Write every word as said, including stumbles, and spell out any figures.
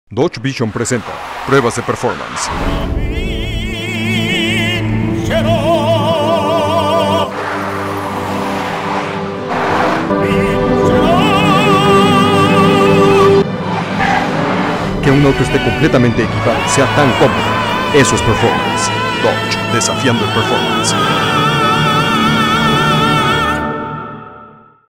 Dodge Vision presenta pruebas de performance. Que un auto esté completamente equipado y sea tan cómodo, eso es performance. Dodge, desafiando el performance.